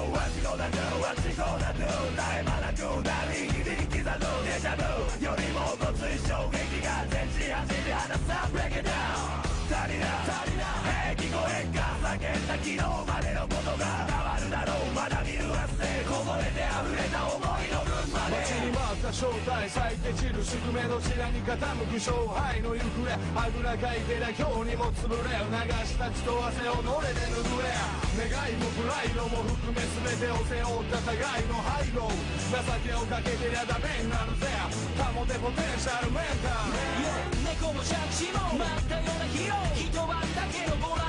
What you gonna do? What you gonna do? 絶え間なく何に刻むデジャブよりもごつい衝撃が全地走り離さ Break it down 足りない聞こえんか叫んだ昨日までのことが変わるだろうまだ見るはずでこぼれて溢れた思いの分まで待ちに待った正体咲いて散る宿命の地に傾く勝敗の行方あぐらかいてりゃ今日にも潰れ流した血と汗をのれで拭え願いもプライドも含め全てを背負った互いの背後情けをかけてりゃダメになるぜ保てポテンシャルメンタル猫も借子も待ったようなヒーロー一晩だけのボラ